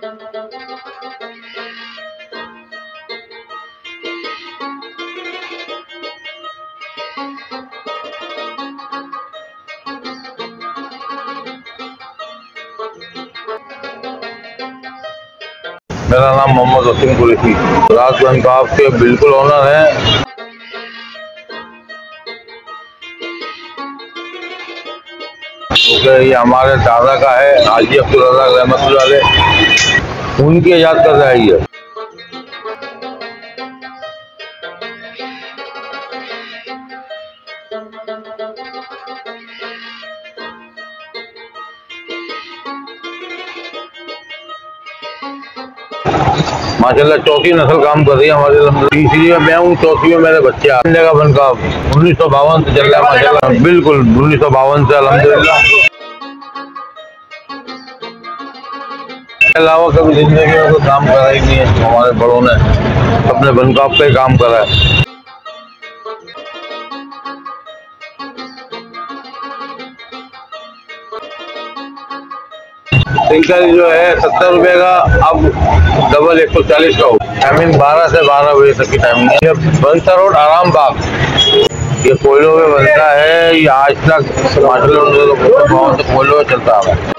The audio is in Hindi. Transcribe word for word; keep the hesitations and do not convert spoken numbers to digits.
मेरा नाम मोहम्मद वसीम कुरैशी, राज बनकाब के बिल्कुल ओनर हैं। क्योंकि ये हमारे दादा का है, हाजी अब्दुल रज़ाक रहमतुल्लाह अलैह, उनकी याद कर रही है। माशाल्लाह चौथी नस्ल काम कर रही है हमारे। तीसरी में मैं हूँ, चौथी में मेरे बच्चे आ का बनकाब उन्नीस सौ बावन से चल रहा है माशाल्लाह। बिल्कुल उन्नीस सौ बावन से अल्हम्दुलिल्लाह। अलावा कभी जिंदगी में कोई काम करा ही नहीं है। हमारे बड़ों ने अपने बनकाब पे काम करा है। सिंकल जो है सत्तर रुपए का, अब डबल एक सौ चालीस का हो। टाइमिंग बारह से बारह बजे तक की टाइमिंग है। बनसा रोड आराम बाग, ये कोयलों में बनता है। ये आज तक माशाल्लाह कोयलों में चलता है।